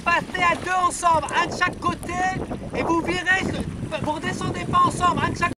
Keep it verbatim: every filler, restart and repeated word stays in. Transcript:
partez à deux ensemble, un de chaque côté, et vous virez, vous redescendez pas ensemble, un de chaque